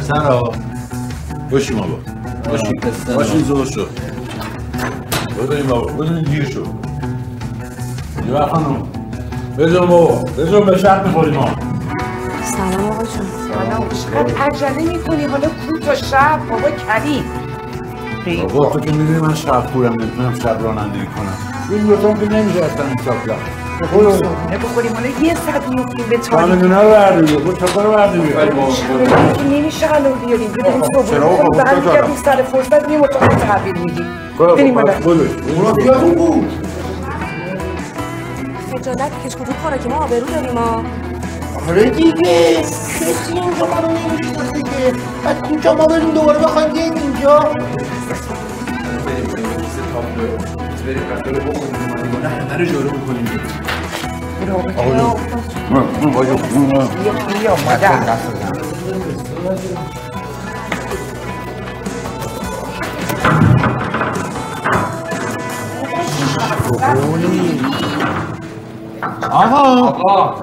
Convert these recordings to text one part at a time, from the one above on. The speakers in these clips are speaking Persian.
سرا باشیم بابا باشیم زور شد بودیم بابا بودیم گیر شد یه خانم بجون بابا بجون به شرط میخوریم ما سلام آقا جون سلام چقدر عجله میکنی حالا کو تا شب بابا کریم بابا تو که میدونی من شب خورم نمیتونم شب رانندگی کنم این دوتام که نمیشه اصلا این چاپلا صبحونه بخوریم حالا یه ساعت میفتیم به تاریخ کامدونه رو بردی بیا بود چاپلا رو بردی بیا که نمیشه الان بیاریم بریم صبحونه بخوریم برمیگردیم سر فرصت میریم اتاق تحویل میدیم بریم حالا مرافیاتون بود خجالت کش کدوم کاره که ما آبرو داریم ما آره دیگه کسی اینجا ما رو نمیشناسه دیگه بعد کجا ما بریم دوباره بخوایم بیاییم اینجا بریم قطار رو بخونیم همه رو جارو بکنیم بیا مادر آقا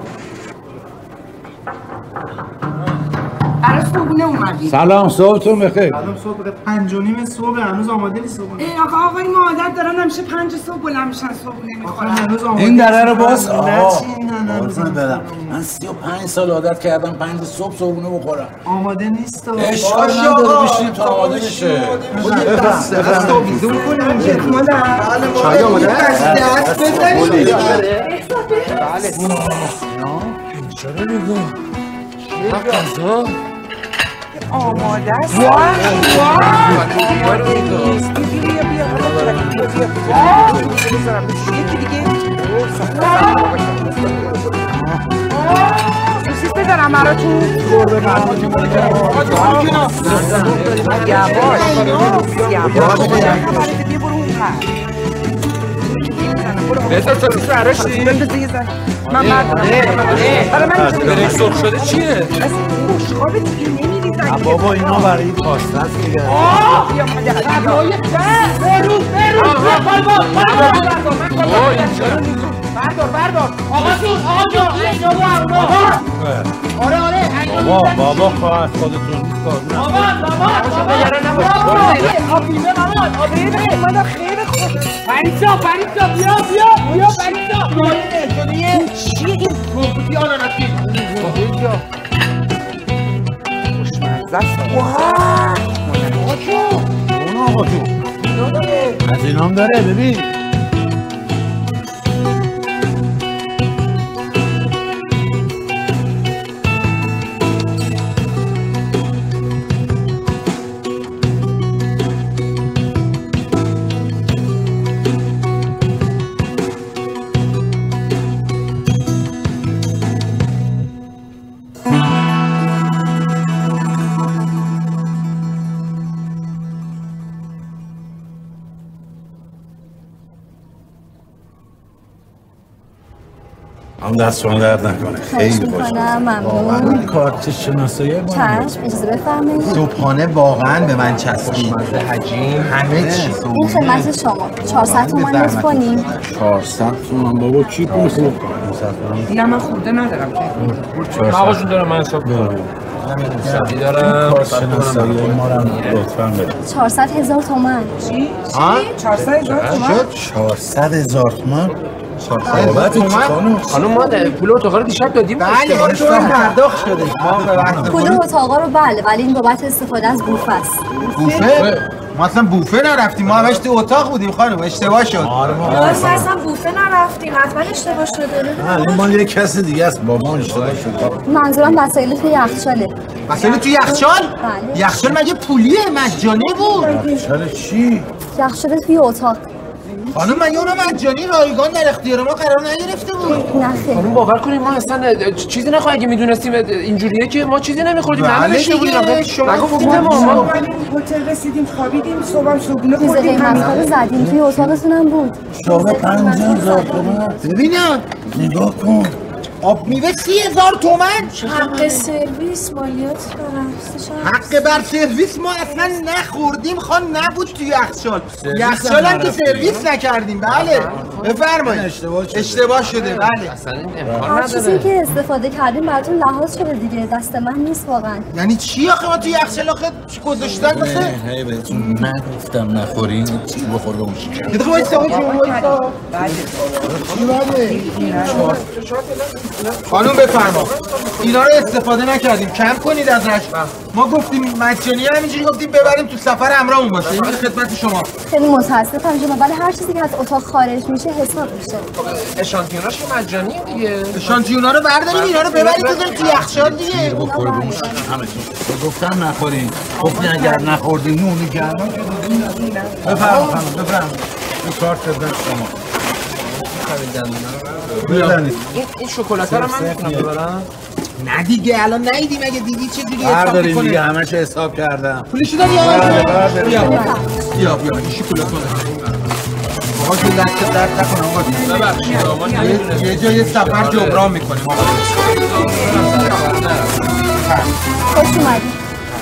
برای صبحونه اومدیم سلام صبحتون بخیر سلام صبح 5:30 صبح هنوز آماده نیست صبحونه آقای مادر دارن همیشه 5 صبح بلند میشن صبحونه میخورن هنوز آماده این دره رو باز نه بدم من 35 سال عادت کردم 5 صبح صبحونه بخورم آماده نیست اشکال نداره بشینیم تا آماده بشه صبحیزون کنیم اینجا مادر چای آماده دست بزنید چرا نگاه غذا آماده است یکی دیگه سوسیس بذارم براتون من سرخ شده چیه؟ خوابه دیگه نمیریزن بابا اینا برای پاسته است دیگه بردار آقا جون آره بابا خواهد خودتون نیست کار مامان خیلی خوب پریسا بیا پریسا چیه این کمپوتی آناناسی خوشمزه است اون آقا جون از اینام داره ببین هم دست شما درد نکنه خیلی باشه ممنون کارت شناسایی ما چشم اجازه بفرمایید صبحانه واقعا به من چسبید حجیم همه چی این خدمت شما 400 تومان لطف کنیم 400 تومان بابا کی پول نه من خورده ندارم مغازون دارم من حساب دارم شدی دارم کارت شناسایی ما رو لطفاً بده 400,000 تومان چی؟ 400,000 تومان؟ 400,000 تومان خانم ما پول اتاق رو دیشب دادیم بله ما تو پرداخت شده پول اتاقا رو بله ولی این بابت استفاده از بوفه است بوفه؟ ما اصلا بوفه نرفتیم ما همش تو اتاق بودیم خانم اشتباه شد درسته اصلا بوفه نرفتیم حتما اشتباه شده این مال یک کس دیگه است بابا اشتباه شد منظورم وسایل توی یخچاله وسایل توی یخچال؟ بله یخچال مگه پولیه مجانی بود چرا چی؟ یخچال توی اتاق خانم مگه اونو مجانی رایگان در اختیار ما قرار نگرفته بود نه خیلی خانم باور کنیم ما اصلا چیزی نخواهیم اگه میدونستیم اینجوریه که ما چیزی نمیخوردیم نمیدونستیم بودیم شما گفتیم ما هتل رسیدیم خوابیدیم صبحم صبحونه چیز خوردیم قیمت‌ها رو زدیم توی اتاقتون هم بود شما 50,000 تومان ببینم نگاه کن آب میوه 30,000 تومن. حق سرویس مالیات حق بر سرویس ما اصلا نخوردیم خان، نبود تو یخچال. یخچال هم که سرویس نکردیم. بله بفرمایید. اشتباه شده. بله اصلا امکان هر چیزی نداره. که استفاده کردیم براتون لحاظ شده دیگه، دست من نیست واقعا. یعنی چی آخه ما تو یخچال آخه چی گذاشتن آخه؟ هی بهتون نگفتم نخورین چی بخور بمون شکر. یه دقیقه وایسا وایسا. چی بده؟ خانم بفرما. اینا رو استفاده نکردیم، کم کنید ازش. ما گفتیم مجانی، همینجوری گفتیم ببریم تو سفر همراهمون باشه. این خدمت شما. خیلی متاسفم جناب، ولی هر چیزی که از اتاق خارج میشه حساب میشه. اشانتیوناش که مجانیه دیگه. اشانتیونا رو برداریم اینا رو ببرید بذاریم تو یخچال دیگه. بخور بمون شکر همتون. گفتم نخورین. گفتین اگر نخوردین نون گرما که دادین ندین. بفرمایید بفرمایید. این کارت خدمت شما. این شکلاته رو من میتونم ببرم؟ نه دیگه الان ندیدیم، اگه دیدی چه جوری حساب بردارین می‌کنه. دیگه همه چه حساب کردم. پولشو دادی آقا؟ بیا این شکلات آقا که دست درد نکنه آقا. ببخشید آقا یه جای سفر جبران میکنیم آقا. خوش اومدید.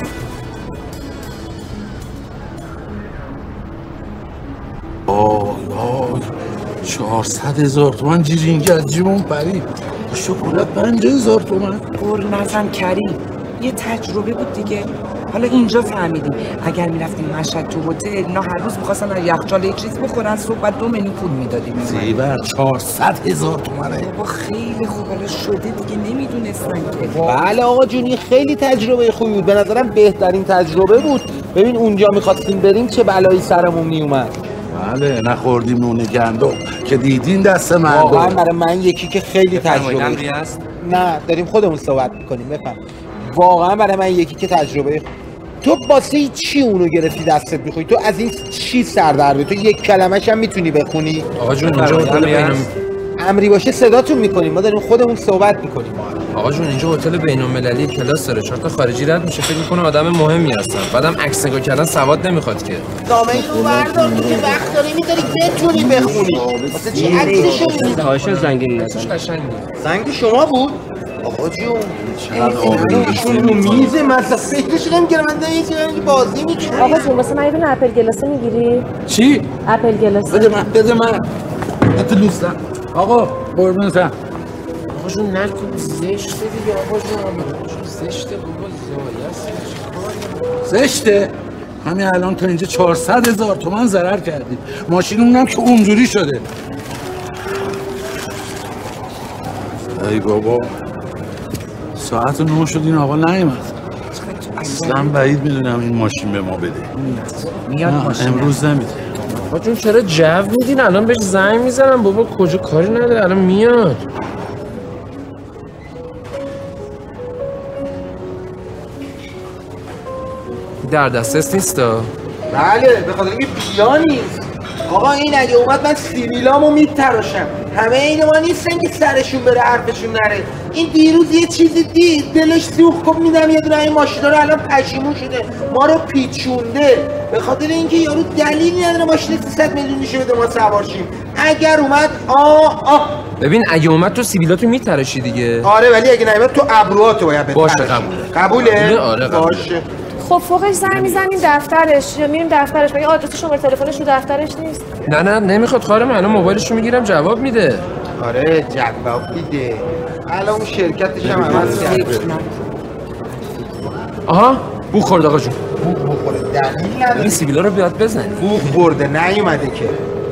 آی 400,000 تومان جیرینگ از جیبون پرید. شکلات 50,000 تومان. قول نزن کریم، یه تجربه بود دیگه. حالا اینجا فهمیدیم اگر میرفتیم مشهد تو هتل، اینا هر روز می‌خواستن از یخچال یه چیز بخورن، صبح بعد 2 منو پول میدادیم. زیور 400,000 تومانه. بابا خیلی خوب، حالا شده دیگه نمیدونستن که. بله آقا جونی خیلی تجربه خوبی بود، به نظرم بهترین تجربه بود. ببین اونجا می‌خواستیم بریم چه بلایی سرمون میومد. بله نخوردیم نون گندم که دیدین دست مردم. واقعا برای من یکی که خیلی تجربه است. نه داریم خودمون صحبت میکنیم. بفهم. واقعا برای من یکی که تجربه. تو واسه چی اونو گرفتی دستت میخوری؟ تو از این چی سر در بیاری؟ تو یک کلمش هم میتونی بخونی؟ آقا جون اینجا هتل امری باشه صداتون میکنیم، ما داریم خودمون صحبت میکنیم. آقا جون اینجا هتل بین‌المللی کلاس داره، 4 تا خارجی رد میشه، فکر میکنه آدم مهمی هستن. بعدم عکس نگاه کردن سواد نمیخواد که. دامه رو بردار که وقت داری میذاری بتونی بخونی. واسه چی عکسشو میذاری؟ هاشه زنگی عکسش قشنگه. زنگ شما بود؟ آقا جون ایشون رو میزه مثلا فکرش نمی‌کردم من یه چیزی بازی می‌کنم. آقا جون واسه من یه دونه اپل گلاسه میگیری؟ چی؟ اپل گلاسه. بده من دوستم. آقا قربونتم. آقا جون نکن زشته دیگه آقا جون. زشته بابا زایه زشته؟ همین الان تا اینجا 400,000 تومان ضرر کردیم. ماشینمونم که اونجوری شده. ای بابا ساعت 9 شد این آقا نیومد. اصلا بعید میدونم این ماشین به ما بده. میاد ماشین امروز نمیده. آقا جون چرا جو میدین؟ الان بهش زنگ میزنم بابا کجا کاری نداره الان میاد. در دسترس نیستا؟ بله به خاطر اینکه بیا نیست. آقا این اگه اومد من سیبیلامو میتراشم. همه این ما نیستن که سرشون بره حرفشون نره. این دیروز یه چیزی دید دلش سوخت گفت میدم یه دونه این ماشینا رو، الان پشیمون شده ما رو پیچونده به خاطر اینکه یارو دلیلی نداره ماشین 300 میلیونیشو بده ما سوار شیم. اگر اومد ببین اگه اومد تو سیبیلاتو میتراشی دیگه. آره ولی اگه نیومد تو ابروهاتو باید بتراشی. باشه قبوله. آره قبوله. باشه. خب فوقش زنگ میزنیم دفترش یا میریم دفترش، مگه آدرس شماره تلفنش رو دفترش نیست؟ نه نمیخواد خواهرم، الان موبایلشو میگیرم جواب میده. آره جواب میده. الان اون شرکتش هم عوض کرده. آها بو خورد آقا جون. بو بخوره دلیل نداره. این سیبیلا رو بیاد بزن. بو برده نیومده که.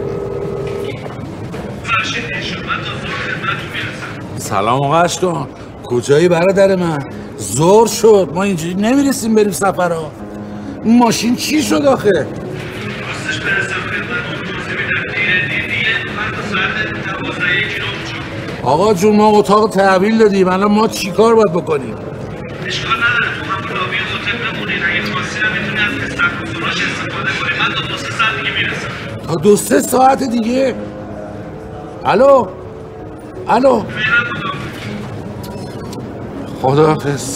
سلام آقا اشکان، کجایی برادر من؟ زور شد ما اینجوری نمیرسیم بریم سفرها. اون ماشین چی شد آخه؟ راستش برسم خدمت توضیح میدم. دیره فردا ساعت 12 کیلو شد. آقا جون ما اتاق تحویل دادیم، الان ما چی کار باید بکنیم؟ اشکال نداره تو همون لابی هتل بمونین. اگه خواستی هم میتونی از استخدام‌فروش استفاده کنی. من تا 2-3 ساعت دیگه میرسم. تا 2-3 ساعت دیگه؟ الو خداحافظ.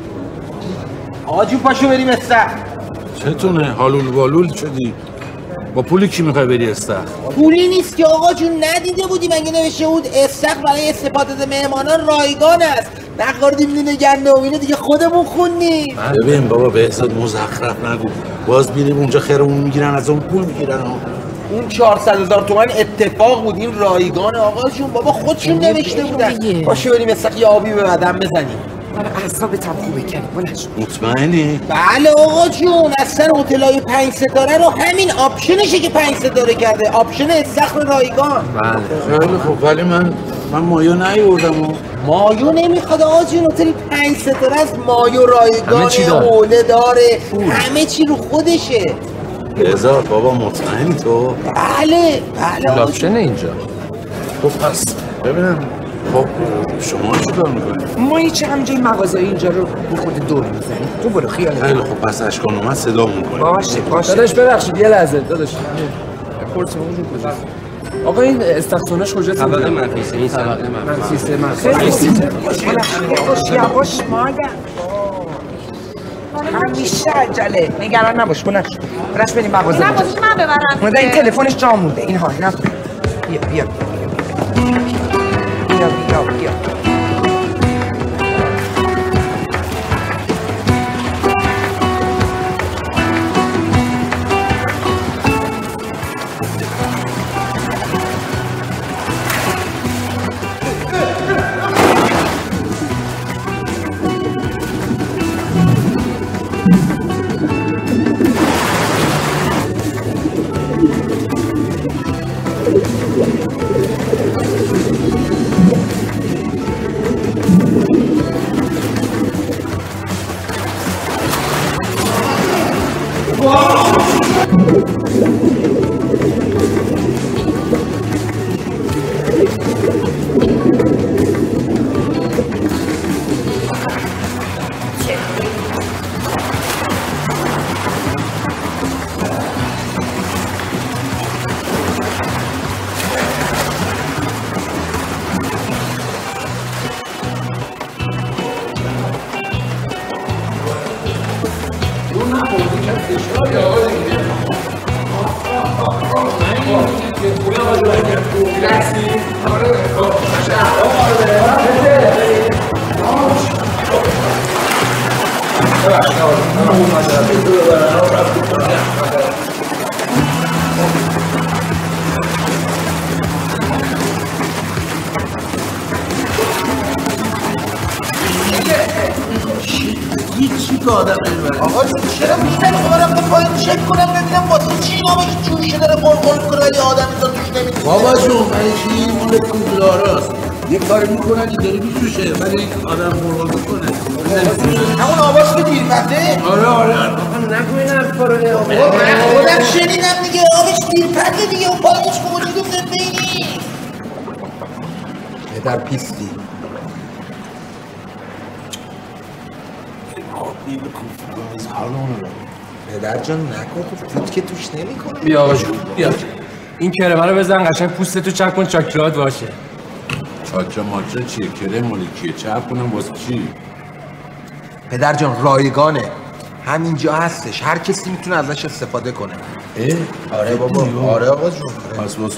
آقا جون پاشو بریم استخر. چتونه؟ حالول بالول شدی؟ با پولی کی میخوای بری استخر؟ پولی نیست که آقا جون، ندیده بودی مگه نوشته بود استخر برای استفاده مهمانان رایگان است. نخوردیم نون گندم اینو دیگه خودمون خوندیم. ببین بابا بهزاد مزخرف نگو، باز میریم اونجا خیرمون میگیرن از اون پول میگیرن. اون 400,000 تومان اتفاق بود، این رایگان آقا جون بابا خودشون نوشته بودن. باشه بریم استخر یه آبی به بدن بزنیم. من اعصابتم خوبه کنیم بلنش. مطمئنی؟ بله آقا جون، اصلا هتلای 5 ستاره رو همین آپشنشه که 5 ستاره کرده، آپشن استخر رایگان. بله خیلی خوب، ولی من مایو نیوردم. مایو نمیخواد آقا جون، هتل 5 ستاره از مایو رایگان حوله داره، همه چی رو خودشه. بهزاد بابا مطمئنی تو؟ بله آپشن اینجا. خب پس ببینم، خب شما چی کار میکنید؟ ما هیچ همجای مغازه اینجا رو به خود دور میزنیم. تو برو خیال. خیلی خب پس اشکان اومد صدا میکنیم. باشه داداش ببخشید یه لحظه داداش. پرسیم اونجور کجاست؟ آقا این استخدانش کجاست؟ طبقه منفی این طبقه منفی. یواش مادر. همیشه عجله. نگران نباش بلند شو. برش بریم مغازه. نه بازش من ببرم. مادر این تلفنش جا مونده. اینها اینا. بیا. آقا جون چرا میزنی؟ خب رفتم پایین چک کنم ببینم واسه چی اینا همه جوشه داره قلقل میکنه ولی آدم اینجا توش نمیتونه. بابا جون من چی مول کوزلاراست، یه کاری میکنن که داری میجوشه ولی این آدم قلقل میکنه. همون آواز که دیرپته؟ آره آقا نگو این حرفا رو. خودم شنیدم دیگه، آبش دیرپته دیگه، اون پایینش موجود زنده نیست. پدر پیستی پدر جان نکن، فوت که توش نمیکنه. بیا آقا جون بیا، این کرمه رو بزن قشنگ پوستتو چپ کن چاکرات باشه. چاکرا ماکرا چیه؟ کرم مالی کیه؟ چپ کنم واسه چی؟ پدر جان رایگانه، همینجا هستش، هر کسی میتونه ازش استفاده کنه. آره بابا، آره آقا جون. پس واسه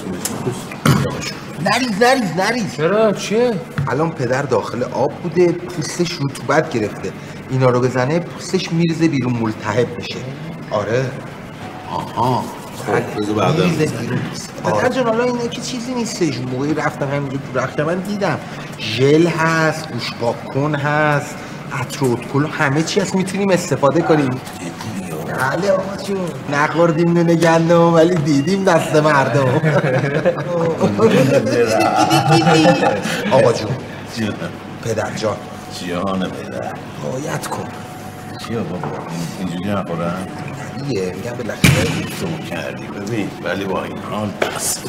نریز. چرا؟ چیه؟ الان پدر داخل آب بوده، پوستش رطوبت گرفته، اینا رو بزنه پوستش میرزه بیرون، ملتهب میشه. آره. آها خب بذار بعدا پدر جان حالا اینه که چیزی نیستش. موقعی رفتم همینجا تو رخت من دیدم ژل هست، گوش پاک‌کن هست، عطر و ادکل، همه چی هست میتونیم استفاده کنیم. بله آقا جون، نخوردیم نون گندم ولی دیدیم دست مردم. آقا جون پدر جان جیهان پدر باید کن. چیه بابا اینجوری نخورم؟ میگم بالاخره تو کردی ببین، ولی با این حال دست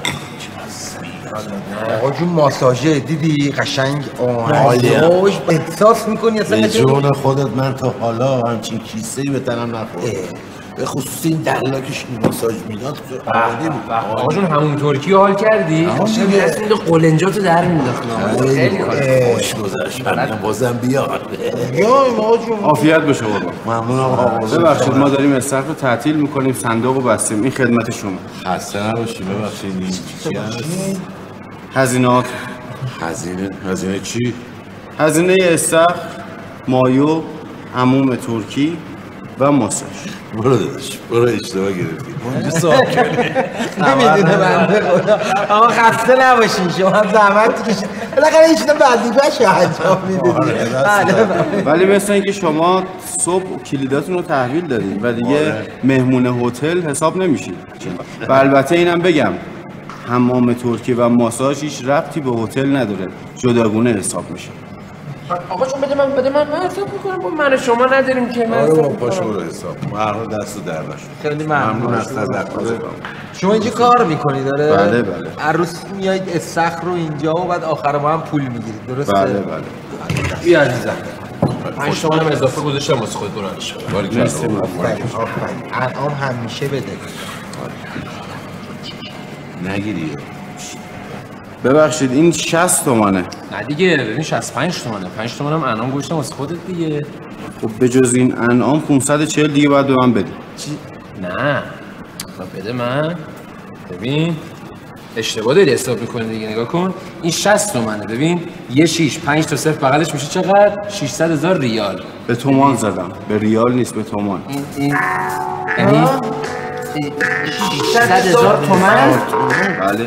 آقا جون ماساژه دیدی قشنگ آهنگاش احساس میکنی اصلا به جون خودت من تا حالا همچین کیسه‌ای به تنم نخورد. به خصوص این دلاکش ماساژ میداد عالی بود. آقا جون همون ترکی حال کردی؟ دیگه اسم میده قلنجاتو در مینداختم. خیلی کار خوش گذشت. بازم بیار. بیایم آقا جون. عافیت باشه قربان. ممنون آقا. ببخشید ما داریم استخر رو تعطیل میکنیم، صندوق رو بستیم. این خدمت شما. خسته نباشید. ببخشید این چی هست؟ هزینه‌هات. هزینه چی؟ هزینه استخر، مایو، عموم ترکی و ماساژ. برو داداش، برو اشتباه گرفتی. اونجا صاحب کردی. نمیدونه بنده خدا. آقا خسته نباشین، شما هم زحمت کشید. بالاخره این چیزا وظیفه‌ش انجام میدید. ولی مثل اینکه شما صبح کلیداتون رو تحویل دادید و دیگه مهمون هتل حساب نمیشید. و البته اینم بگم حمام ترکی و ماساژ هیچ ربطی به هتل نداره، جداگونه حساب میشه. آقا جون بده من حساب میکنم. با من شما نداریم که من آره پاشو برو حساب. مهر دست در نشد. خیلی ممنون از تذکر. شما اینجا کار میکنید داره؟ بله. هر روز میایید استخر رو اینجا و بعد آخر ما هم پول میگیرید درسته؟ بله. بیا عزیزم. 5 تومن هم اضافه گذاشتم واسه خود برانش. انعام همیشه بده. نگیری. ببخشید این 60 تومنه. نه دیگه ببین 65 تومنه. 5 تومن هم انعام گذاشتم واسه خودت دیگه. خب به جز این انعام 540 دیگه باید به من بدی. چی؟ نه. بده من. ببین اشتباه داری حساب می‌کنی دیگه. نگاه کن این 60 تومنه. ببین یه 6 5 تا صفر بغلش میشه چقدر؟ 600,000 ریال. به تومان زدم. به ریال نیست، به تومان. این یعنی 600,000 تومان. بله.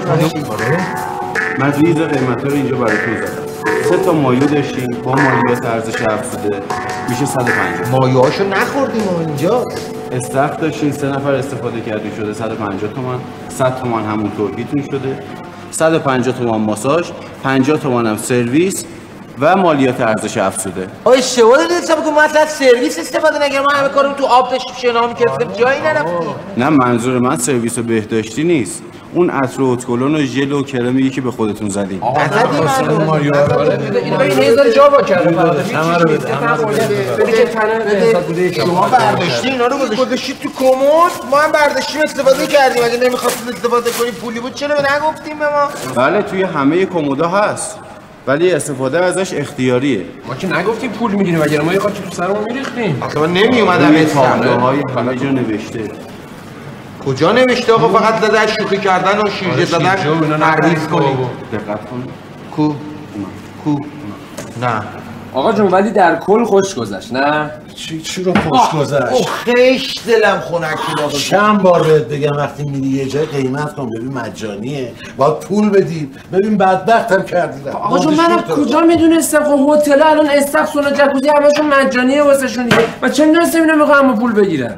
مجیز قیمتا رو اینجا براتون زدم. 3 تا مایو داشتیم با مالیات ارزش افزوده میشه 150. مایوهاشو نخوردیم ما اینجا. استخر داشتیم 3 نفر استفاده کردیم شده 150 تومان. 100 تومان همون ترکیتون شده. 150 تومان ماساژ، 50 تومان هم سرویس و مالیات ارزش افزوده. اشتباه دادید حساب کنم. مثلا سرویس استفاده نگرم. ما همه کارو تو آب داشتیم شنا می‌کردیم جایی نرفتیم. نه منظور من سرویس و بهداشتی نیست. اون عطر و اتکلون و ژل و کرمی که به خودتون زدیم. اینو ببین هزار جا با کرده. همه رو بده که تنه شما برداشتی اینا رو گذاشتید تو کمد. ما هم برداشتیم استفاده کردیم. اگه نمی‌خواستید استفاده کنیم پولی بود چرا نگفتیم به ما؟ بله توی همه کمودا هست. ولی استفاده ازش اختیاریه. ما که نگفتیم پول میگیریم وگرنه ما یه خاطر تو سرمون میریختیم. اصلا نمی اومدم این تابلوهای همه جا نوشته. کجا نوشته آقا؟ فقط زده شوخی کردن و شیرجه زدن تعریف کنید. دقت کن. کو نه آقا جون ولی در کل خوش گذشت نه؟ چی رو خوش گذشت؟ خیش دلم خنکی آقا. چند بار بهت بگم وقتی میری یه جای قیمت کن ببین مجانیه باید پول بدی. ببین بدبختم کردی. آقا جون من کجا میدونستم؟ خب هتل الان استخر سونا جکوزی همشون مجانیه واسهشون دیگه. و چه ناس اینا میخوام پول بگیرن؟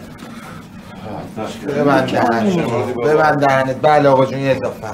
ببند دهنت. بله آقا جون یه اضافه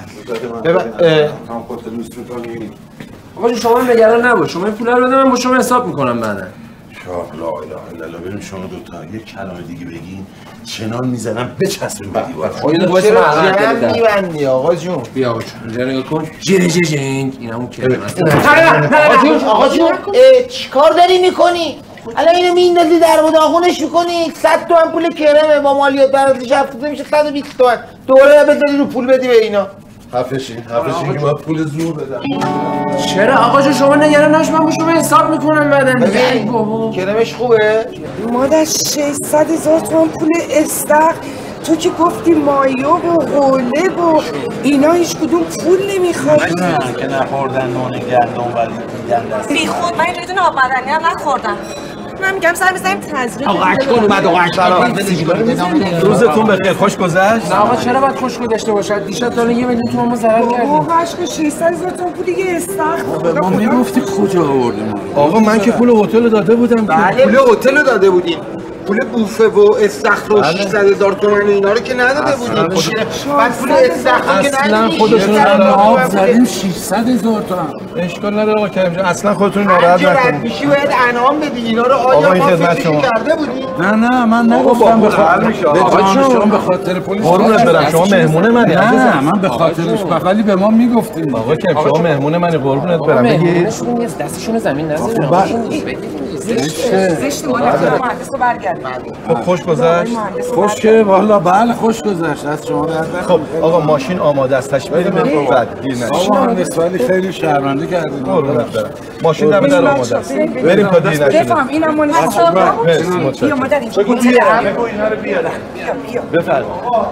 آقا جون شما نگران نباش. شما این پولا رو بده من با شما حساب میکنم بعدا. شاه لا اله الا الله. ببین شما دوتا یه کلمه دیگه بگین چنان میزنم بچسبیم به دیوار. چرا جمع میبندی آقا جون؟ بیا آقا جون اینجا نگاه کن. جیره جنگ این همون کلمه است. آقا جون چیکار داری میکنی؟ الان اینو میندازی در و داغونش میکنی. 100 تومن پول کرمه با مالیات ارزش افزوده میشه 120 تومن. دوباره بذاری رو پول بدی به اینا. حرفشین که باید پول زور بدم. چرا آقا جون شما نگران نباش من با شما حساب میکنم بعدا. کرمش خوبه؟ مادر 600,000 تومان پول استخر. تو که گفتی مایو و حوله و اینا هیچ کدوم پول نمیخواد. نه که نخوردن نون گندم ولی دیدن دست. بی خود من اینجوری آب بدنی هم نخوردم. من میگم سر بزنیم تزریق. آقا اشکال اومد. آقا اشکال. روزتون بخیر. خوش گذشت؟ نه آقا چرا باید خوش گذشته باشد؟ دیشب تا 1 میلیون تومان ما ضرر کردیم. آقا اشکال 600,000 تومان پول دیگه استخر. ما میگفتی کجا آوردیم؟ آقا من که پول هتل داده بودم. بله پول هتل داده بودیم. پول بوفه و استخر و 600,000 تومان اینا رو که نداده بودیم. بعد پول استخر که اصلا خودتون ناراحت زدیم 600,000 تومان. اشکال نداره آقا کریم جان. اصلا خودتون ناراحت نکنید. میشی باید انعام بدی اینا رو. آیا ما فکر کرده بودیم؟ نه من نگفتم به خاطر به خاطر پلیس. قربونت برم شما مهمون منی. نه من به خاطرش ولی به ما میگفتین. آقا کریم شما مهمون منی قربونت برم. مهمونشون نیست دستشون زمین نذارین. زشت مال مهندس رو برگرد. کردیم. خب خوش گذشت؟ خوش که والا بله خوش گذشت از شما در خب آقا ماشین آماده است تشریف بریم بعد گیر نشه. آقا مهندس ولی خیلی شرمنده کردید. ماشین دم در آماده است. بریم تا دیر نشه. بفهم اینم مال بیا مادر اینجا بگو اینا رو بیار. بیا. بفرم.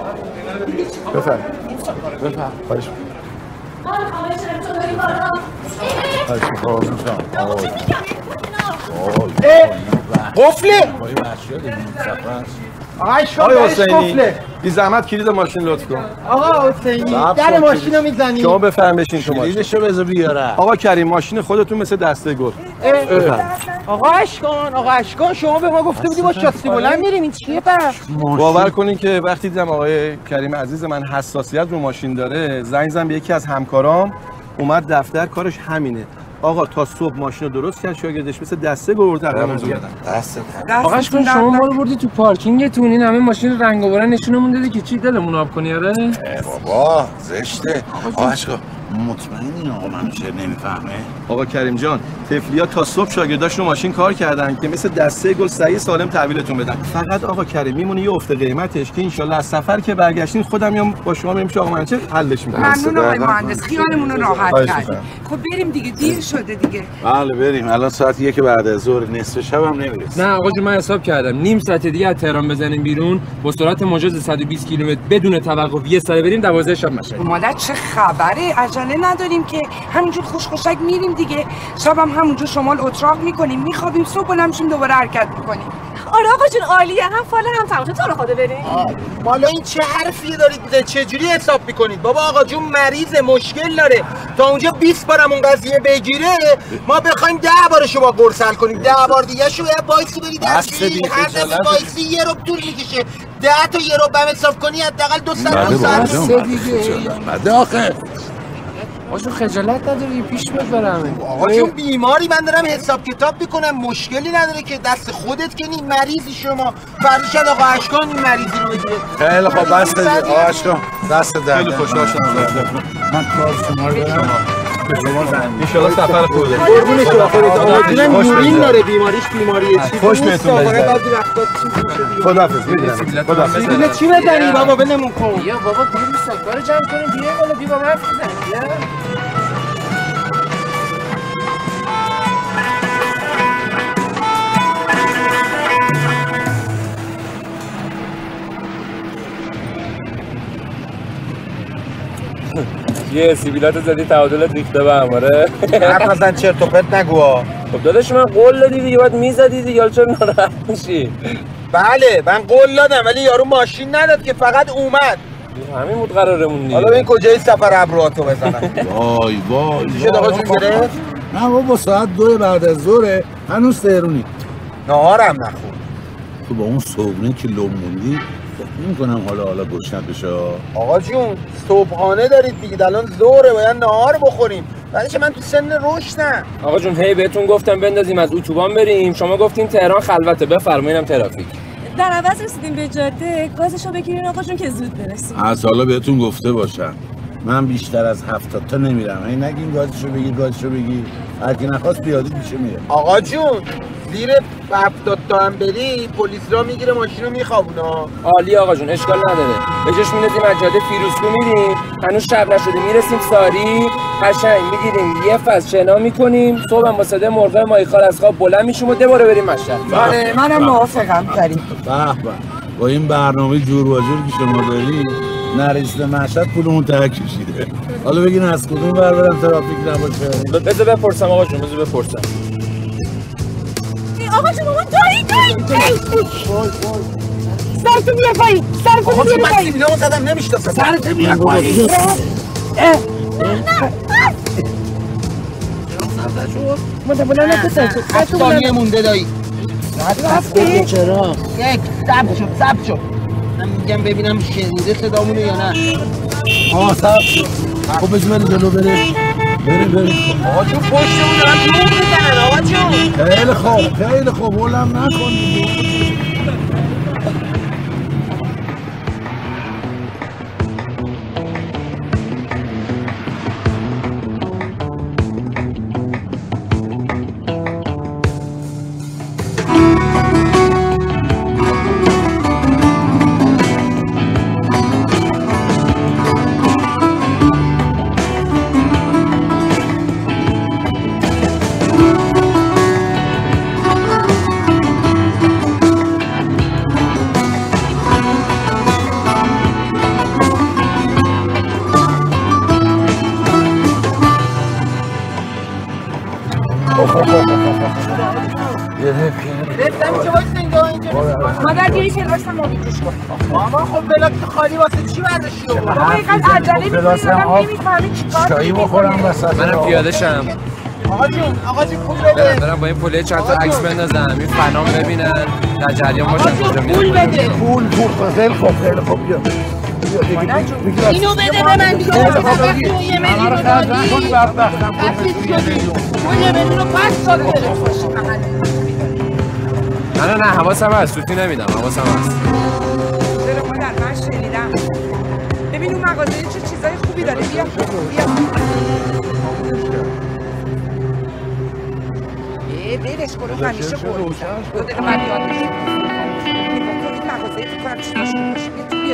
خواهش قفله آقای حسینی بی زحمت کلید ماشین لطف کن. آقا حسینی در ماشین رو میزنی شما بفرم بشین تو ماشین. کلیدشو بذار بیاره. آقا کریم ماشین خودتون مثل دسته گل. آقا اشکان شما به ما گفته بودی با شاسی بلند میریم این چیه پس؟ باور کنین که وقتی دیدم آقای کریم عزیز من حساسیت رو ماشین داره زنگ زدم به یکی از همکارام اومد دفتر کارش همینه. آقا تا صبح ماشین رو درست کرد شاگردش مثل دسته گل تقریبا زدن. آقا اشکان شما ما رو بردی تو پارکینگتون این همه ماشین رنگ و برنگ نشونمون دادی که چی دلمون آب کنی آره؟ بابا زشته. آقا اشکان مطمئنی آقا منوچهر نمیفهمه؟ آقا کریم جان طفلیا تا صبح شاگرداشون ماشین کار کردن که مثل دسته گل صحیح سالم تحویلتون بدن. فقط آقا کریم میمونه یه افت قیمتش که ان شاءالله از سفر که برگشتین خودم میام با شما بریم آقا منوچهر حلش میکنم. ممنون آقای مهندس خیالمون رو راحت کردید. خب بریم دیگه دیر شده دیگه. بله بریم الان ساعت 1 بعد از ظهر نصف شب هم نمیرسه. نه آقا جون من حساب کردم نیم ساعت دیگه از تهران بزنیم بیرون با سرعت مجاز 120 کیلومتر بدون توقف یه ساعت بریم 12 شب مشهد. مادر چه خبره عجله نداریم که همینجور خوشخوشک میریم دیگه شب هم همونجور شمال اتراق میکنیم میخوابیم صبح بلند میشیم دوباره حرکت میکنیم. آره آقا جون عالیه هم فال هم تمام تو رو خدا بریم. حالا این چه حرفی دارید میزنید چه جوری حساب میکنید بابا آقا جون مریض مشکل داره تا اونجا 20 بارم اون قضیه بگیره ما بخوایم 10 بارشو با قرص حل کنیم 10 بار دیگه شو باید وایسی برید هر دفعه وایسی یه رو طول میکشه 10 تا یه رو بهم حساب کنی حداقل 2 ساعت بعد آخه آجون خجالت نداری پیش ببرم. آقا جون بیماری من دارم حساب کتاب میکنم مشکلی نداره که دست خودت که نی مریضی شما فردا شد آقا اشکان این مریضی رو بگیره. خیلی خوب بس آقا اشکان دست درد. خیلی خوشحال شدم من کار شما رو دارم به شما زنگ. ان شاء الله سفر خوبه. قربون شما خیرت آقا جونم یورین داره بیماریش بیماریه چی خوش بهتون بگذره. بعضی وقتا چیز خداحافظ. خداحافظ. چی بزنی بابا ولمون کن. بیا بابا بریم سفر جمع کنیم بیا بالا بیا با من حرف بزن بیا. یه سیبیلاتو زدی تعادلت ریخته به هماره. حرف نزن چرت و پرت نگو. خب داداش من قول دادی دیگه باید میزدی دیگه حالا چرا ناراحت میشی؟ بله من قول دادم ولی یارو ماشین نداد که فقط اومد. همین بود قرارمون دیگه. حالا ببین کجای سفر ابروهاتو بزنم. وای چه آقا جون گرفت؟ نه بابا ساعت 2 بعد از ظهر هنوز تهرونی. ناهارم نخور. تو با اون صبحونه که لم موندی میکنم حالا گشنت بشه. آقا جون صبحانه دارید دیگه الان ظهره باید نهار بخوریم. بعدش من تو سن رشدم. آقا جون هی بهتون گفتم بندازیم از اتوبان بریم شما گفتین تهران خلوته بفرمایینم ترافیک. در عوض رسیدیم به جاده گازشو بگیرین آقا جون که زود برسیم. از حالا بهتون گفته باشم من بیشتر از 70 تا نمیرم. هی نگین گازشو بگیر هر کی نخواست پیاده پیشه میره. آقا جون زیر 70 تا هم بری پلیس را میگیره ماشینو میخوابونه. عالی آقا جون اشکال نداره. به جاش میندازیم از جاده فیروزکو میریم هنوز شب نشده میرسیم ساری قشنگ میگیریم یه فصل شنا میکنیم صبح هم با صدای مرغای ماهیخوار از خواب بلند میشیم و دوباره بریم مشهد. آره منم موافقم کریم. به با این برنامه جور و جور که شما داری نرسیده مشهد پولمون ته کشیده. حالا بگین از کدوم ور برم ترافیک نباشه. بذار بپرسم آقا جون بذار بپرسم. آقا جون مامان دایی سرتون میاد پایین سرتون میاد پایین. من سیبیلامو زدم نمیشتاسم. سرتون میاد پایین. ثانیه مونده دایی. رفتی؟ چرا؟ یک ثبت شد. من میگم ببینم شنیده صدامونو یا نه. ثبت شد. خب بذار جلو بره. آقا جون پشتمون دارن دور میزنن آقا جون. خیلی خوب بولم نکن دیگه. گرفتم چه واسه اینجا مادر یه فلاس هم آبیجوش کن. ماما خب بلاک خالی واسه چی برداشتی؟ بابا اینقدر عجله می‌کنی آدم نمی‌فهمی چیکار چایی بخورم وسط. منم پیاده شم. آقا جون پول بده. برم با این پله چند تا عکس بندازم این فنام ببینن در جریان باشن کجا میرن. پول بده. پول خیلی خوب بیا. اینو بده به من دیگه. یه میلیون دادی. یه میلیون رو پس داد نه حواسم هست سوتی نمیدم حواسم هست. چرا مادر من شنیدم. ببین اون مغازه چه چیزای خوبی داره بیا. برش کنو همیشه خورد دو دقیقه بعد یاد میشه این مغازه فکر کنم چی داشته باشه بیا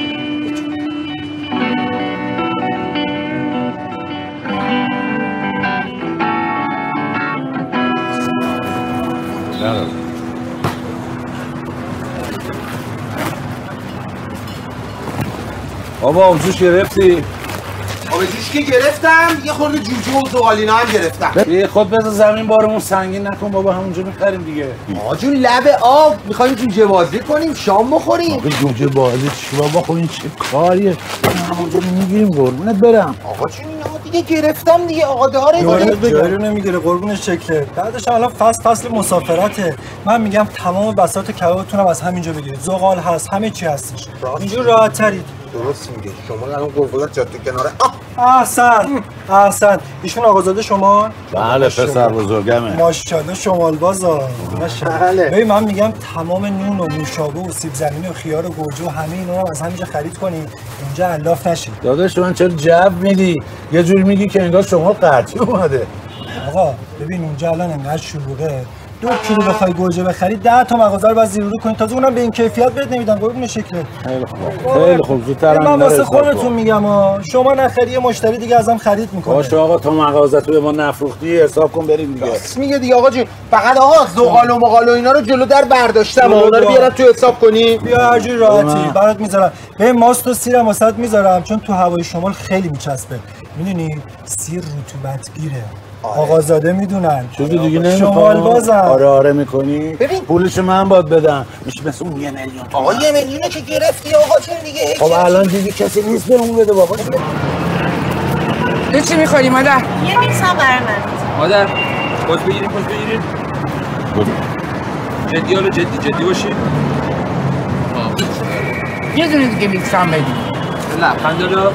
بابا آبجوش گرفتی؟ آبجوش که گرفتم یه خورده جوجه و زغالینا هم گرفتم. یه خود بذار زمین بارمون سنگین نکن بابا همونجا میخریم دیگه. آقا جون لب آب میخوایم جوجه بازی کنیم شام بخوریم. آقا جوجه بازی چی بابا خب این چه کاریه؟ همونجا میگیریم قربونت برم. آقا جون اینا دیگه گرفتم دیگه آقا داره جایی رو نمیگیره قربونش شکله. بعدش الان فصل مسافرته. من میگم تمام بساط کبابتونم از همینجا بگیرید. زغال هست همه چی هستش. اینجور راحت ترید. درست میگه شما الان قربونت جاده کناره. احسن ایشون آقازاده شما؟ بله پسر بزرگمه. ماشاءالله شمال بازا. بله. ببین من میگم تمام نون و نوشابه و سیب زمینی و خیار و گوجه و همه اینا رو از همینجا خرید کنید اینجا الاف نشید. داداش من چرا جب میدی؟ یه جوری میگی که انگار شما قطعی اومده. آقا ببین اینجا الان انقدر شلوغه 2 کیلو بخوای گوجه بخرید 10 تا مغازه رو باید زیرورو کنید تازه اونم به این کیفیت بهت نمیدن قربون شکلت. خیلی خوب زودتر من واسه خودتون میگم شما نخری مشتری دیگه ازم خرید میکنه. باشه آقا تو مغازه تو به ما نفروختی حساب کن بریم دیگه. راست میگه دیگه آقا جون فقط آقا زغال و مغال و اینا رو جلو در برداشتم اونا رو بیارم تو حساب کنی. بیا هر جوری راحتی برات میذارم. به ماست و سیرم واسط میذارم چون تو هوای شمال خیلی میچسبه. میدونی سیر رطوبتگیره. آقازاده میدونن چیزی دیگه نمیخوام. شمال بازم آره میکنی ببین پولش من باید بدم میشه مثل اون 1 میلیون. آقا 1 میلیونه که گرفتی آقا چون دیگه خب الان دیگه کسی نیست به اون بده بابا. تو چی میخوری مادر؟ یه میز هم برای من مادر پوز بگیریم جدی حالا جدی باشی یه دونه دیگه میز هم بدیم لبخند حالا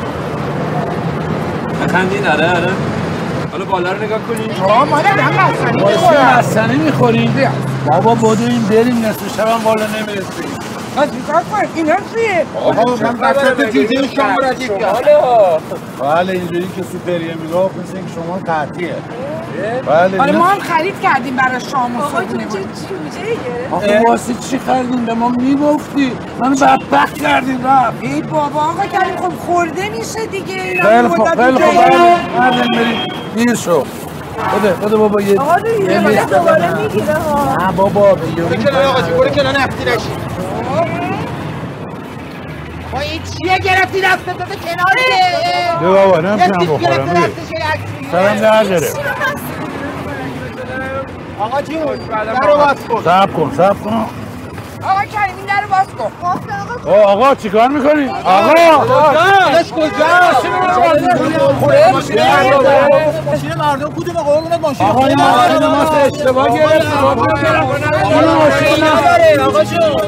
بخندین آره حالا بالا رو نگاه کنید. مادر هم مستنی میخوریم بابا بدویم بریم نصف شب هم بالا نمیرسیم. از بیکار کن اینا چیه؟ آقا من بساط جوجه شما ردیف بله اینجوری که سوپریه میگفت مثل اینکه شما قطعیه. بله آره ما هم خرید کردیم برای شام و صبحونه. آقا واسه چی خریدیم به ما میگفتی؟ منو بدبخت کردیم رفت. ای بابا آقا کریم خب خورده میشه دیگه. خیلی خوب بریم دیر شو. بده بابا یه آقا دوباره میگیره ها. نه بابا برو کنار آقا جون برو کنار نفتی نشی. ما این چیه گرفتی دست داده کناره؟ بیا بابا نمیتونم بخورم سرم در گرفت. آقا جون در رو باز کن. صبر کن آقا کریم این در رو باز کن. آقا چیکار میکنی؟ آقا داداش کجاست؟ ماشین مردم کدومه قربونت ماشین؟ آقا این ماشین ما اشتباه گرفت. ماشین نداره آقا جون.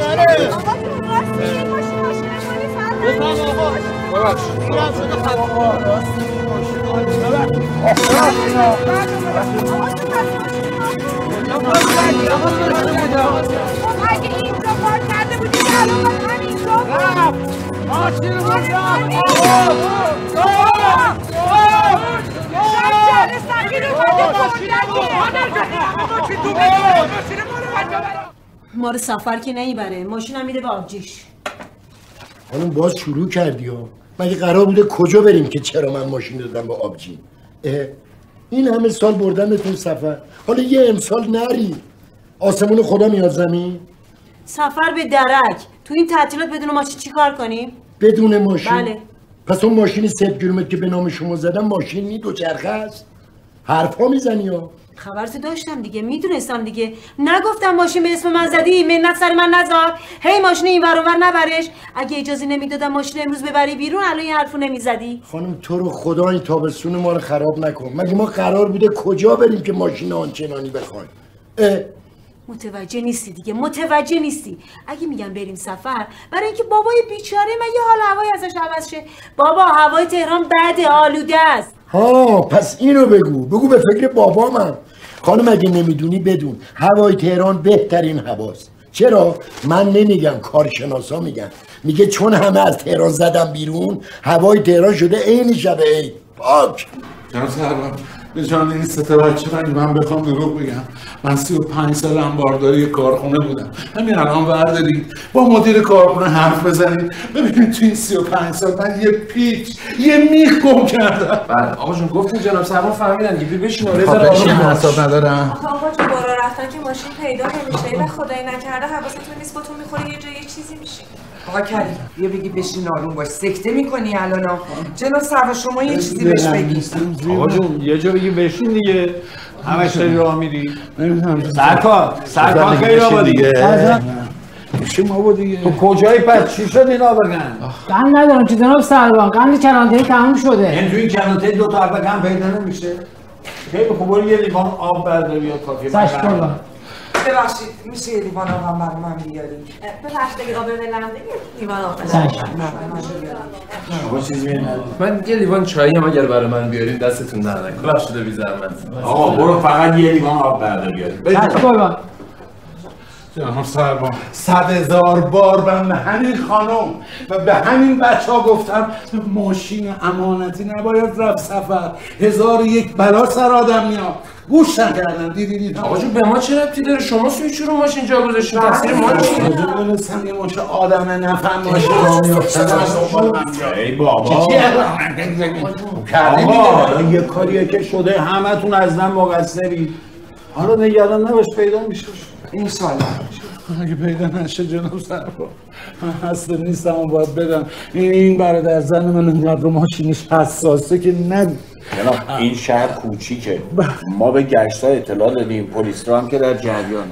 اگه اینجا پارک کرده بودی که الان من همینجا ماشین رو ما رو سفر که نمیبره ماشینم میده به آبجیش. خانم باز شروع کردی ها. مگه قرار بوده کجا بریم که چرا من ماشین دادم به آبجی؟ این همه سال بردمتون سفر حالا یه امسال نری آسمون خدا میاد زمین؟ سفر به درک تو این تعطیلات بدون ماشین چی کار کنیم؟ بدون ماشین؟ بله. پس اون ماشین 3 کیلومتر که به نام شما زدم ماشین نی دوچرخه است؟ حرفا میزنی ها. خبرتو داشتم دیگه، میدونستم دیگه. نگفتم ماشین به اسم من زدی، منت سر من نذار. هی ماشین این ور اونور نبرش. اگه اجازه نمیدادم ماشین امروز ببری بیرون الان این حرفو نمیزدی. خانم تو رو خدا این تابستون ما رو خراب نکن. مگه ما قرار بوده کجا بریم که ماشین آنچنانی بخوایم؟ متوجه نیستی دیگه، متوجه نیستی. اگه میگم بریم سفر برای اینکه بابای بیچاره مگه حال هوای ازش عوض شه. بابا هوای تهران بده، آلوده است. ها پس اینو بگو به فکر بابامم. خانم اگه نمیدونی بدون، هوای تهران بهترین هواست. چرا؟ من نمیگم، کارشناسا میگن. میگه چون همه از تهران زدن بیرون، هوای تهران شده عین شب عید. پاک. جناب سربان به جان این سه بچه من بخوام دروغ بگم، من 35 سالم بارداری کارخونه بودم. همین الان بردارید با مدیر کارخونه حرف بزنید ببینید تو این 35 سال من یه پیچ یه میخ گم کردم. بله آقا جون گفتین جناب سربان فهمیدن دیگه بشین رضا بشین حساب ندارم. آقا جون بارا رفتن که ماشین پیدا نمیشه و خدای نکرده حواستون نیست با تو میخوره یه جایی یه چیزی میشه. آقا کریم یه بگی بشین آروم باش، سکته میکنی الان. جناب سربان شما یه چیزی بهش بگی. آقا جون یه جا بگی بشین دیگه، همش داری راه میری. سرکار خیلی آبادی بشین بابا دیگه. تو کجایی پس چی شد اینا بگن؟ قند ندارم که جناب سربان، قند کلانتری تموم شده. این تو این کلانتری 2 تا کم پیدا نمیشه. خیلی خوب یه لیوان آب بردار بیاد کافی. سشکلا ببخشید میشه یه لیوان آب هم برای من بیاری؟ ببخشید اگه آب بلنده یه لیوان آب من یه لیوان چایی هم اگر برای من بیارین دستتون در نکنه. ببخشید بی زحمت. آقا برو فقط یه لیوان آب بردار بیار. سشکلا جناب سربان 100,000 بار من همین خانم و به همین بچه ها گفتم ماشین امانتی نباید رفت سفر، 1001 بلا سر آدم میاد. گوش نکردن. دیدید آقا جون به ما چه ربطی داره؟ شما سویچ رو ماشین جا گذاشتین، تقصیر ما چیه؟ دونستم یه ماشه آدم نفهم ماشین را میافتن. ای بابا آقا یه کاریه که شده همتون از من مقصرید. حالا نگران نباش پیدا میشه انشالله. اگه پیدا نشه جناب سربان من هسته نیستم و باید بدم. این برادر زن من اینقدر رو ماشینش حساسه که نگو. جناب این شهر کوچیکه، ما به گشت‌ها اطلاع دادیم، پلیس رو هم که در جریانه.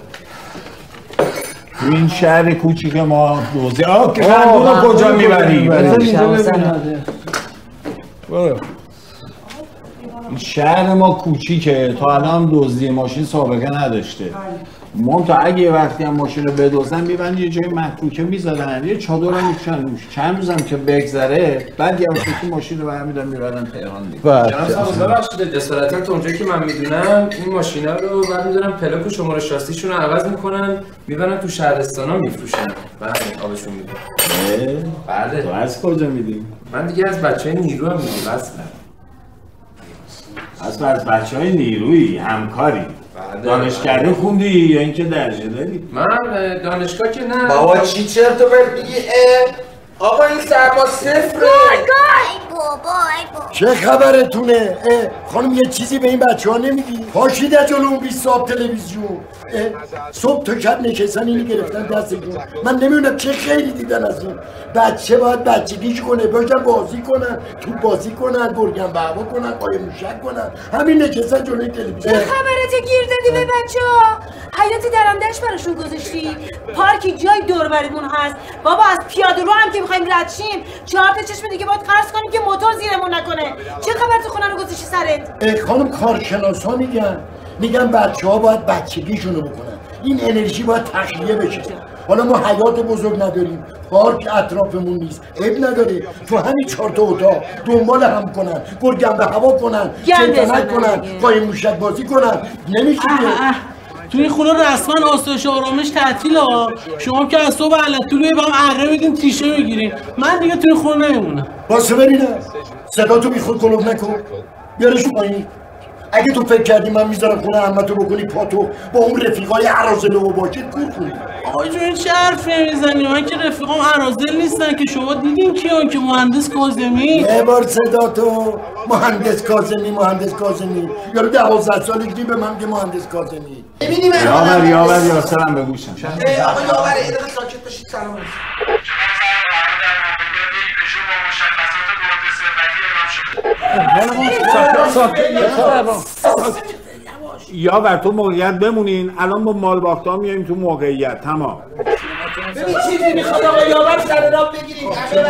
تو این شهر کوچیک ما دوزه که قندون کجا میبری؟ این شهر ما کوچیکه، تا الان دزدی ماشین سابقه نداشته. تا اگه یه وقتی هم ماشین رو بدزدن میبرن یه جای متروکه میذارن، یه چادر هم میکشن، چند روزم که بگذره بعد یه وقتی ماشین رو برمیدارن میبرن تهران دیگه. جناب سربان ببخشید جسارتا تا اونجایی که من میدونم این ماشینا رو برمی‌دارن پلاک و شماره شاسیشون رو عوض میکنن میبرن تو شهرستانا میفروشن. بعد آبشون میده. بله. تو از کجا میدی؟ من دیگه از بچهای نیرو هم میدونم اصلا از بچهای نیرویی همکاری. دانشکده خوندی یا اینکه درجه داری؟ من دانشگاه که نه. بابا چی چرت و پرت میگی؟ آقا این سرباز صفره. چه خبرتونه؟ خانم یه چیزی به این بچه ها نمیگی؟ پاشید از جلو اون 20 صاحب تلویزیون. صبح تا شب نشستن اینو گرفتن دستشون. من نمیدونم چه خیلی دیدن از این. بچه باید بچگیش کنه، باشن بازی کنن، توپ بازی کنن، گرگن به هوا کنن، قایم موشک کنن. همین نشستن جلوی تلویزیون. چه خبرته گیر دادی به بچه‌ها؟ حیات درندش براشون گذاشتی؟ پارکی جای دور بریمون هست. بابا از پیاده رو هم که می‌خوایم رد شیم 4 تا چشم دیگه باید قرض کنیم که موتور زیرمون نکنه. چه خبرته خونه رو گذاشتی سرت؟ خانم کارشناسا میگن بچه‌ها باید بچگیشونو بکنن. این انرژی باید تخلیه بشه. حالا ما حیات بزرگ نداریم، پارک اطرافمون نیست، عیب نداره تو همین 4 تا اتاق دنبال هم کنن، گرگن به هوا کنن، چنتنک کنن، قایم موشک بازی کنن. نمیشه تو این خونه رسما آسایش آرامش تعطیله. شما که از صبح علتولوی با هم اره بدین تیشه بگیرین. من دیگه تو این خونه نمیمونم. واسه برینه صدا تو بیخود کلوف نکن، بیارش پایین. اگه تو فکر کردی من میذارم خونه عمتو بکنی پاتو با اون رفیقای عرازل و باکت کور کنی. آقای جون چه حرفی میزنی؟ من که رفیقام عرازل نیستن که. شما دیدین کیان که مهندس کاظمی؟ یه بار صدا تو مهندس کاظمی یارو 12 سالگی به من که مهندس کاظمی. ببینیم یاور یاسرم بگوشم. آقا یاور یه دقیقه ساکت باشید. سلام علیکم. یا بر تو موقعیت بمونین الان با مال باختا میایم تو موقعیت تمام. ببین چیزی میخواد آقا یاور سر راه بگیریم.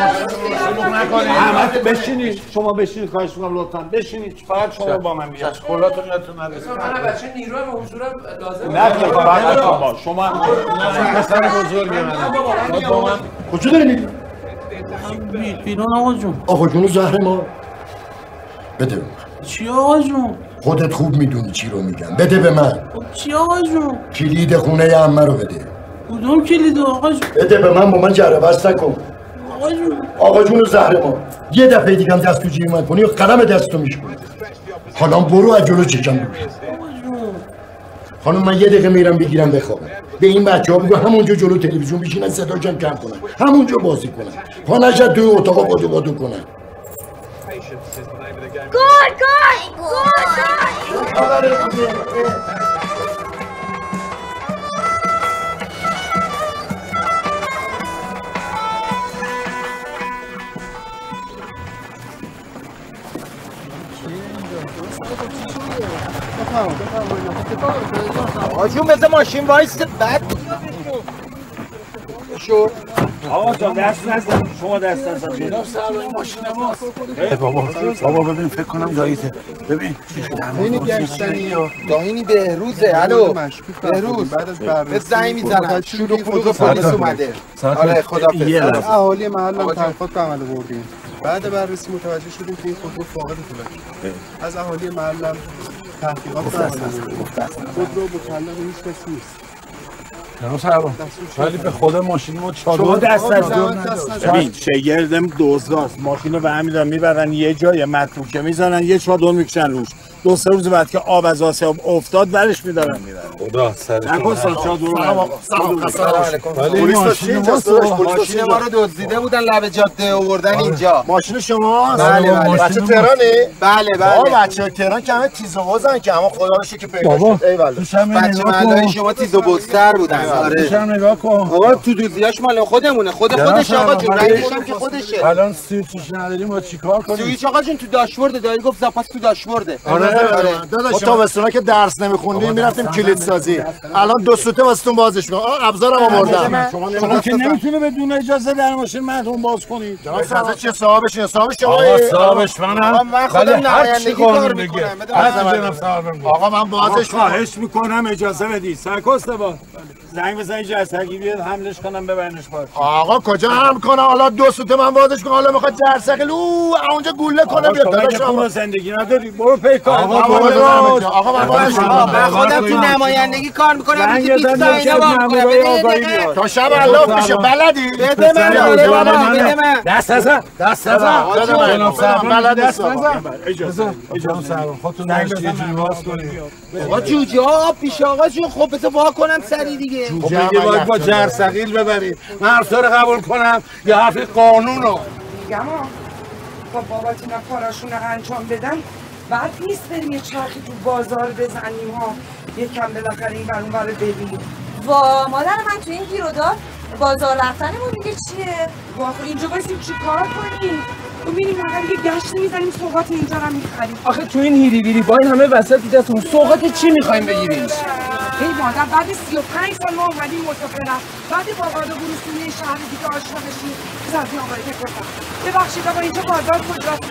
همه بشینید شما بشینید خواهش می‌کنم لطفاً بشینید فقط شما با من بیاید. خلاتون نتون نرسید. من بچه نیرو به حضورم لازم نه که فقط شما شما پسر بزرگی منم. با من کجا داری میری؟ بیرون آقا جون. آقا جون زهر ما بده. چی آقا جون؟ خودت خوب میدونی چی رو میگم. بده به من. چی آقا جون؟ کلید خونه عمه رو بده. کدوم کلید آقا جون؟ بده به من با من جره بست نکن. آقا جون. آقا جون زهر ما یه دفعه دیگه هم دست تو جیب من کنی یا قلم دستو میشکنی. حالا برو از جلو چشم بگیر. خانم من یه دقیقه میرم بگیرم بخوابم. به این بچه‌ها بگو همونجا جلو تلویزیون بشینن صداشم کم کنن. همونجا بازی کنن. پا نشد توی اتاق بادو کنن. گل آقا جون بذار ماشین وایسته بعد شو. آقا جان دست نزن شما دست نزن. جناب سرباز ماشین ماست. بابا ببین فکر کنم داییته. ببین داهینی گشتنی یا داهینی بهروزه. الو بهروز به زنگ میزنم شروع خروج پلیس اومده. آره خدافظ. اهالی محلم تحقیقات به عمل بردیم. بعد بررسی متوجه شدیم که این خودرو فاقد طولش. از اهالی محلم تحقیقات به عمل بردیم. خودرو متعلق هیچ کسی نیست. جناب سرباز ولی به خدا ماشین ما چادر شما دست از ببین شگردم دزداست ماشین رو به همین دارن میبرن یه جای متروکه میزنن یه چادر میکشن روش 2-3 روز بعد که آب از آسیاب افتاد برش میدارن میبرن. خدا سرش نکن چادر رو. سلام علیکم. پلیس ماشین ما رو دزدیده بودن لب جاده آوردن اینجا. ماشین شماست؟ بله بچه تهرانی؟ بله بچه تهران که همه تیز و بزن که اما خدا رو شکر پیدا شد. ایوالله. بچه محلای شما تیز و بزتر بودن. آره نگاه کن. آقا تو دوزیاش مال خودمونه. خودش آقا جون رنگش هم که خودشه. الان سویچش نداریم ما چیکار کنیم؟ سویچ آقا جون تو داشبورد دایی گفت زاپاس تو داشبورده. داداش تابستونا که درس نمیخوندیم میرفتیم کلید سازی. الان 2 سوته واسهتون بازش میکنم. ابزارم آوردم. شما که نمیتونه بدون اجازه در ماشین مردم باز کنید. جناب سازه چه صاحبش شما؟ صاحبش منم. من خودم نمایندگی کار میکنم. آقا من بازش خواهش میکنم اجازه بدید. سرکست با زنگ بزنید جرثقیل بیاد حملش کنم ببرنش پارک. آقا کجا حمل کنه؟ حالا 2 سوته من بازش کنم. حالا میخواد جرثقیل اونجا گوله کنه بیاد. داداش شما زندگی نداری. برو پیکار. آقا من خودم تو نمایندگی کار میکنم. تا شب الله میشه بلدی؟ بده من. دست نزن. جناب سرباز بلد است. اجازه سرباز خودتون نشتی جوری باز کنید. آقا جوجه آب پیش آقا جون. خب بذار وا کنم سری دیگه. خب میگه باید با جرثقیل ببرید. من حرفا رو قبول کنم یا حرف قانون رو؟ میگم با بابات اینا کاراشون رو انجام بدن بعد نیست بریم یه چرخی تو بازار بزنیم ها یکم بالاخره این برون بره ببینیم. وا مادر من تو این گیرودار بازار رفتنمون دیگه چیه؟ وا خب اینجا بایستیم چی کار کنیم؟ تو میریم مگر یه گشت میزنیم سوغات اینجا رو میخریم. آخه تو این هیری بیری با این همه وسط دیدتون سوغات چی میخوایم بگیریم؟ ای مادر بعد 35 سال ما اومدیم مسافرت بعد با قاد و بروسونه شهر دیگه آشنا بشیم. زدی آقای بکنم ببخشید آقا اینجا بازار کجاست؟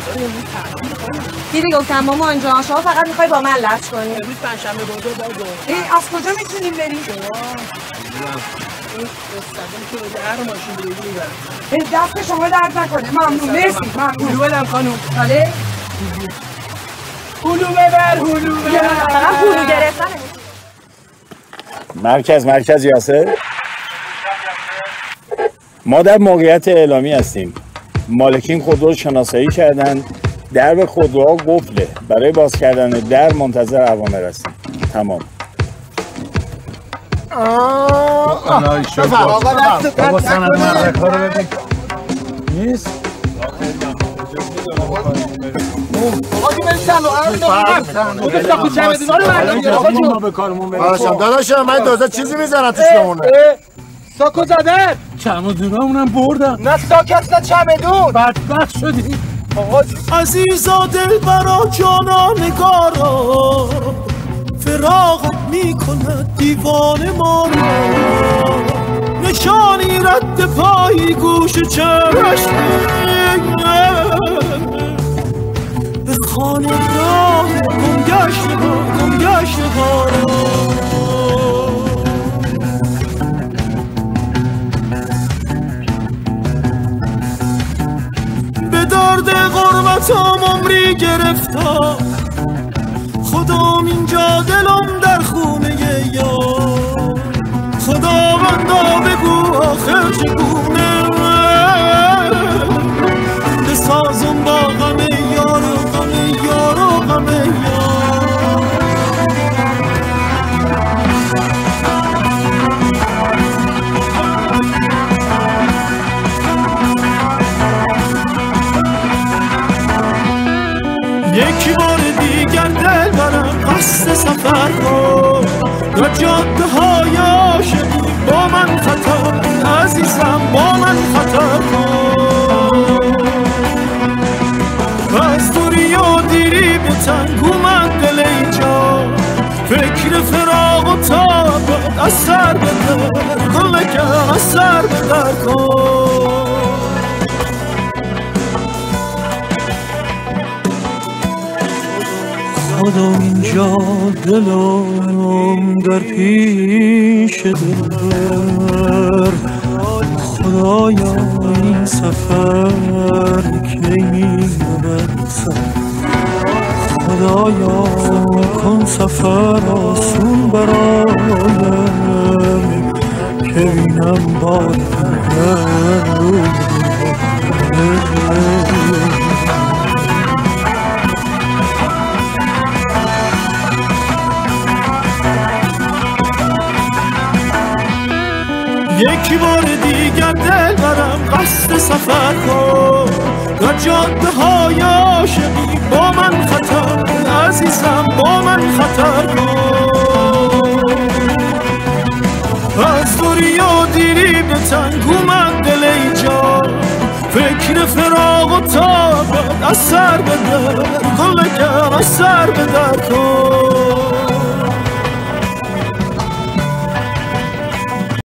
دیدی گفتم مامان جان شما فقط میخوای با من لچ کنی. امروز پنجشنبه بازار بازه. ای از کجا میتونیم بریم؟ هر ماشین رو میبرم. دست شما درد نکنه. ممنون. مرسی. ممنون. هلو بدم خانم. بله. هلو ببر. هلو ببر. هلو گرفتنه. مرکز یاسر. ما در موقعیت اعلامی هستیم. مالکین خودرو رو شناسایی کردن. درب خودروها قفله. برای باز کردن در منتظر اوامر هستیم. تمام. بابا سند مدرک ها رو ببین نیست؟ داداشم من تازه چیزی میزنم توش بمونه. ساکو زدن. چمدونامونم بردم. نه ساک هست نه چمدون. بدبخت شدی. عزیزا دلبرا جانا نگارا فراقت میکند دیوانه ما را نشانی رد پایی گوش چشمی به خانه راه گمگشت ها به درد غربتم عمری گرفتا خدام اینجا دلم در خونه یار خداوندا بگو آخر چگونه بسازم با غم یار و غم یار و غم یار یک بار دیگر دل برم قصد سفر کن و جاده های عاشقی با من خطر کن عزیزم با من خطر کن و از دوری و دیری به تنگ اومد دل اینجا فکر فراق و تابت از سر بدر گلکم از سر بدر کن خدا اینجا دلم در پیش دل خدایا این سفر کی می‌برسد خدایا کن سفر آسون برایم که بینم بار یک بار دیگر دل برم قصد سفر کن و جاده های عاشقی با من خطر کن عزیزم با من خطر کن از دوری و دیری به تنگ اومد دل اینجا فکر فراق و تابت از سر بدر گلکم از سر بدر کن